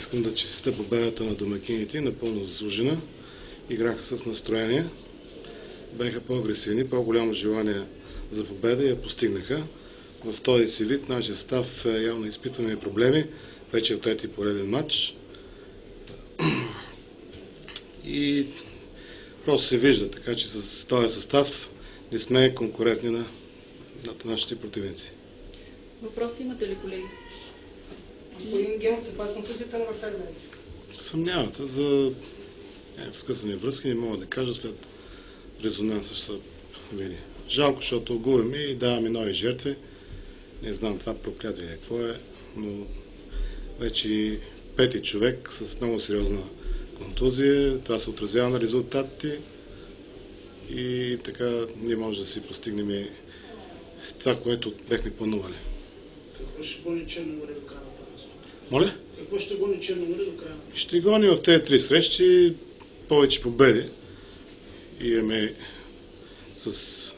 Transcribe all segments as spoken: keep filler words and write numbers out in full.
Искам да честитя победата на домакините, напълно заслужена. Играха с настроение, бяха по-агресивни, по-голямо желание за победа и я постигнаха. В този си вид нашия състав явно изпитваме проблеми, вече в трети пореден матч. И просто се вижда, така че с този състав не сме конкурентни на, на нашите противници. Въпроси имате ли, колеги? Господин Генов, каква е контузията на вратаря? Съмняват се за скъсани връзки, не мога да кажа след резонанса ще се види. Жалко, защото губим и даваме нови жертви. Не знам това проклятие какво е, но вече пети човек с много сериозна контузия. Това се отразява на резултатите и така не може да си постигнем това, което бехме планували. Какво ще гони Черноморе до края на първенството? Моля? Какво ще гони Черноморе до края? Ще гони в тези три срещи повече победи. Имаме с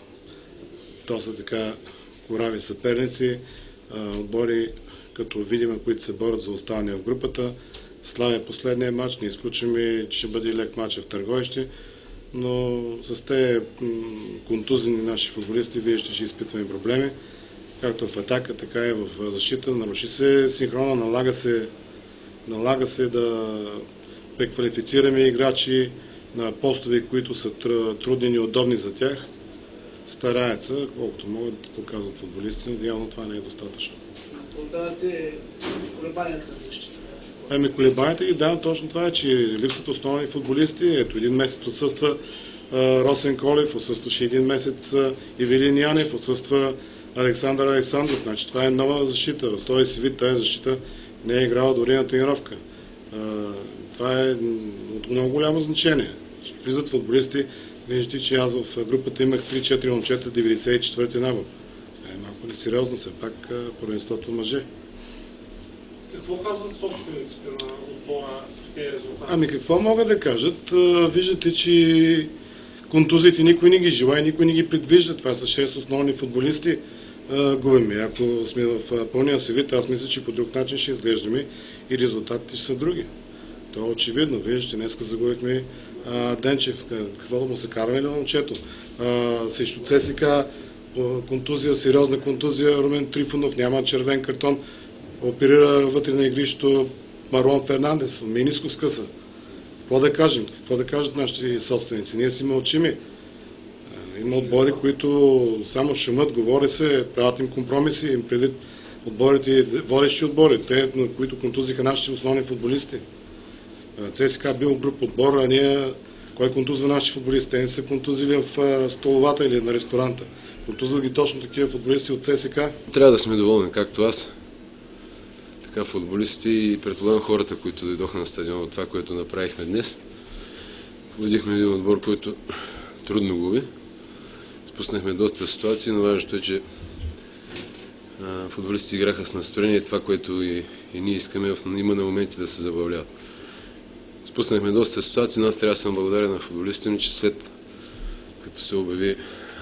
доста така корави съперници, отбори като Видима, които се борят за оставане в групата. Славя последния матч, не изключваме, че ще бъде лек матч в Търговище, но с тези контузени наши футболисти вие ще, ще изпитваме проблеми, както в атака, така и в защита. Наруши се синхрона, налага се, налага се да преквалифицираме играчи на постове, които са трудни и неудобни за тях. Стараят се, колкото могат да показват футболисти, но явно това не е достатъчно. Продавате колебанията за защита? Ами колебанията ги давам точно това е, че липсват основни футболисти. Ето един месец отсъства а, Росен Колев, отсъстваше един месец а, Ивелин Янев, отсъства Александър Александров. Значи това е нова защита. В този си вид тази защита не е играла дори на тренировка. А, това е от много голямо значение. Влизат футболисти. Виждате, че аз в групата имах три-четири момчета, деветдесет и четвърти набор. Е, малко несериозно се пак първенството мъже. Какво казват собствениците на отбора в тези резултати? Ами какво могат да кажат? Виждате, че контузиите никой не ги желая, никой не ги предвижда. Това са шест основни футболисти. Губим. Ако сме в пълния си вид, аз мисля, че по друг начин ще изглеждаме и резултатите ще са други. То е очевидно. Виждате, днеска загубихме Денчев. Какво да му се караме на момчето? Срещу ЦСКА контузия, сериозна контузия, Румен Трифонов няма червен картон. Оперира вътре на игрището Марлон Фернандес, мениско скъса. Какво да кажем? Какво да кажат нашите собственици? Ние си мълчими. Има отбори, които само шумът, говори се, правят им компромиси, им предвид отборите, водещи отбори, те, на които контузиха нашите основни футболисти. ЦСКА бил груп отбор, а ние, кой контузва нашите футболисти? Те не са контузили в столовата или на ресторанта. Контузват ги точно такива футболисти от ЦСКА. Трябва да сме доволни, както аз. Така футболисти и предполагам хората, които дойдоха на стадиона от това, което направихме днес. Водихме един отбор, който трудно губи. Спуснахме доста ситуации, но важното е, че а, футболистите играха с настроение, това, което и, и ние искаме, има на моменти да се забавляват. Спуснахме доста ситуации, но аз трябва да съм благодарен на футболистите ми, че след като се обяви,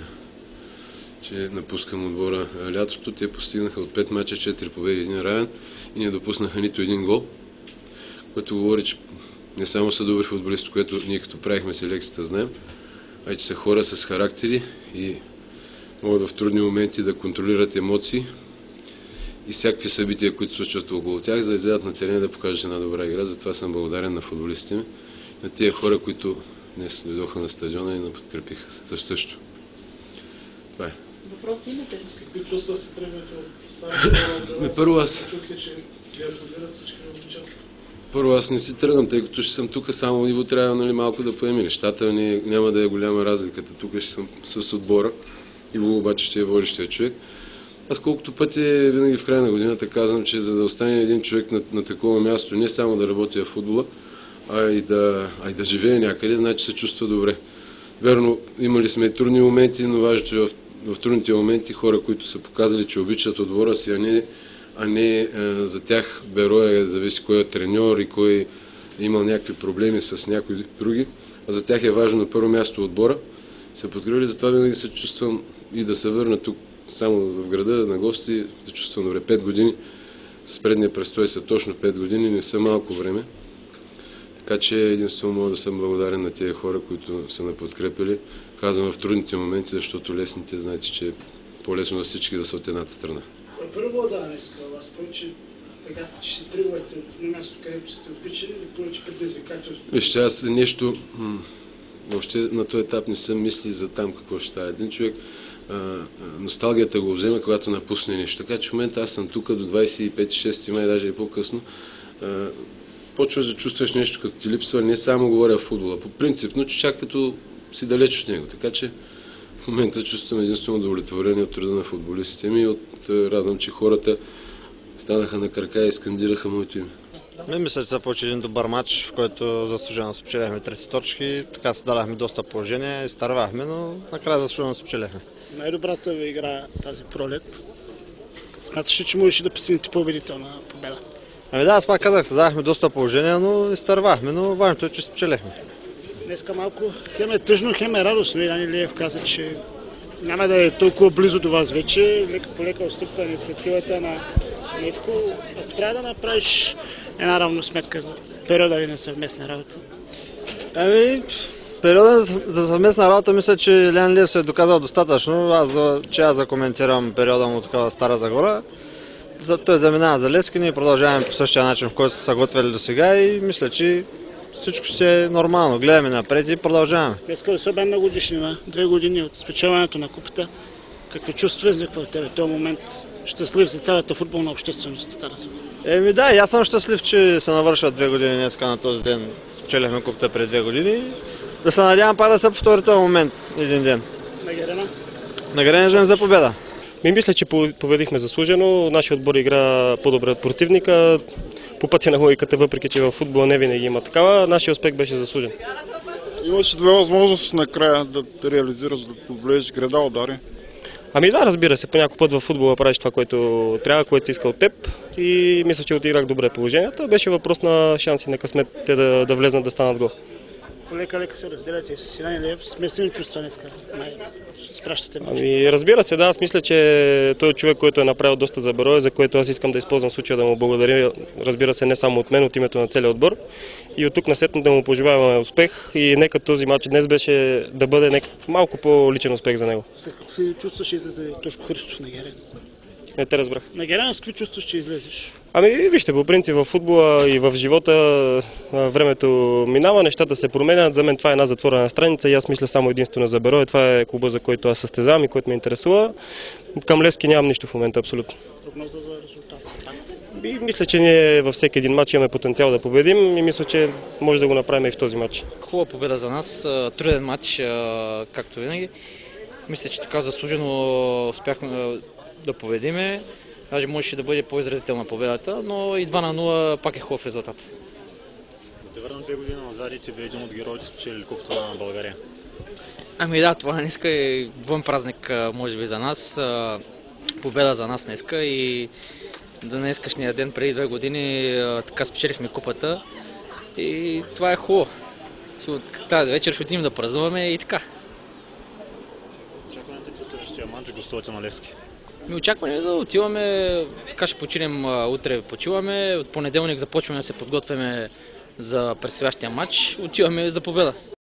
че напускам отбора лятото, те постигнаха от пет мача четири победи, един равен и не допуснаха нито един гол, което говори, че не само са добри футболисти, което ние като правихме селекцията знаем, а и че са хора с характери и могат в трудни моменти да контролират емоции и всякакви събития, които се случват около тях, за да излязат на терена да покажат една добра игра. Затова съм благодарен на футболистите ми, на тия хора, които днес дойдоха на стадиона и ме подкрепиха също. Това е. Въпроси имате ли? С какви чувства се тръгвате от старата? Първо аз... Чухте, че ви аплодират всички различат. Първо аз не си тръгвам, тъй като ще съм тук, само Иво трябва, нали, малко да поеме нещата. Не, няма да е голяма разликата. Тук ще съм с отбора. Иво обаче ще е водещия човек. Аз колкото пъти винаги в края на годината казвам, че за да остане един човек на, на такова място, не само да работи в футбола, а и да, а и да живее някъде, значи се чувства добре. Верно, имали сме и трудни моменти, но важно, че в, в трудните моменти хора, които са показали, че обичат отбора си, а не, а не а, за тях бероя, зависи кой е треньор и кой е имал някакви проблеми с някои други, а за тях е важно на първо място отбора. Се подкрепили, затова винаги се чувствам и да се върна тук само в града на гости, да чувствам добре. Пет години с предния престой са точно пет години, не са малко време. Така че единствено мога да съм благодарен на тези хора, които са ме подкрепили. Казвам в трудните моменти, защото лесните, знаете, че е по-лесно за всички да са от едната страна. Първо да днес вас, повече така, че си тръгвате на място, където сте обичали, или повече предизвикателство? Вижте, аз нещо, още на този етап не съм мисли за там какво ще става. Един човек, а, а, носталгията го взема, когато напусне нещо. Така че в момента аз съм тук до двадесет и пети шести май, даже и по-късно. Почваш да чувстваш нещо, като ти липсва, не само говоря в футбола, по принцип, но че чак като си далеч от него. Така че в момента чувствам единствено удовлетворение от труда на футболистите ми и от, радвам, че хората станаха на крака и скандираха моето име. Ми мисля, че започва един добър матч, в който заслужено спечеляхме трети точки. Така се дадахме доста положение, изтървахме, но накрая заслужено спечеляхме. Най-добрата ви игра тази пролет. Смяташ ли, че можеше да постигнете победителна победа? Ами да, аз пак казах, създадахме доста положение, но изтървахме, но важното е, че спечеляхме. Днеска малко хем е тъжно, хем е радостно. Иван Илиев каза, че няма да е толкова близо до вас вече. Лека по лека отстъпва инициативата на Невко. Ако трябва да направиш една равносметка за периода ви на съвместна работа? Ами, периода за съвместна работа мисля, че Илиян Илиев се е доказал достатъчно. Аз да, че аз да коментирам периода му такава Стара Загора. За, той заминава за Левски, ние продължаваме по същия начин, в който сте се готвили до сега и мисля, че всичко ще е нормално. Гледаме напред и продължаваме. Днеска е особена годишнина, две години от спечелването на купата. Какво чувство изниква от тебе този момент? Щастлив за цялата футболна общественост, Стара Загора. Еми да, и аз съм щастлив, че се навършват две години днеска на този ден. Спечелихме купата преди две години. Да се надявам пак да се повтори този момент един ден. На Герена? На Герена за победа. Ми мисля, че победихме заслужено. Нашия отбор игра по-добре от противника. По пътя на логиката, въпреки че в футбола не винаги има такава, нашия успех беше заслужен. Имаше две възможности накрая да реализираш, да отвлечеш града удари. Ами да, разбира се, по някой път в футбола правиш това, което трябва, което си иска от теб и мисля, че отиграх добре положението. Беше въпрос на шанси на късмет те да, да влезнат да станат гол. Лека-лека се разделяте с Иван Илиев. Смесени чувства днеска. Спращате мача. Ами разбира се, да, аз мисля, че той е човек, който е направил доста за Берое, за което аз искам да използвам случая да му благодаря, разбира се, не само от мен, от името на целия отбор. И от тук насетне да му пожелаваме успех и нека този матч днес беше да бъде нек... малко по-личен успех за него. Как се чувстваш за Тошко Христов на Герен? Не те разбрах. На Герен с какви чувстваш, че излезеш? Ами вижте, по принцип в футбола и в живота времето минава, нещата се променят. За мен това е една затворена страница и аз мисля само единствено за Берое. Това е клуба, за който аз състезавам и който ме интересува. Към Левски нямам нищо в момента, абсолютно. Прогноза за резултат? И мисля, че ние във всеки един матч имаме потенциал да победим и мисля, че може да го направим и в този матч. Хубава победа за нас, труден матч, както винаги. Мисля, че така заслужено успяхме да победиме. Даже можеше да бъде по-изразителна победата, но и два на нула пак е хубав резултат. Да върнем две години назад и ти бе един от героите, спечели купата на България. Ами да, това днеска е вън празник, може би за нас. Победа за нас днеска и за днескашния ден преди две години така спечелихме купата и това е хубаво. Тази вечер ще отидем да празнуваме и така. Очакването ти следващия матч, гостувате на Левски. Ми очакваме да отиваме, така ще починем, утре почиваме, от понеделник започваме да се подготвяме за предстоящия матч, отиваме за победа.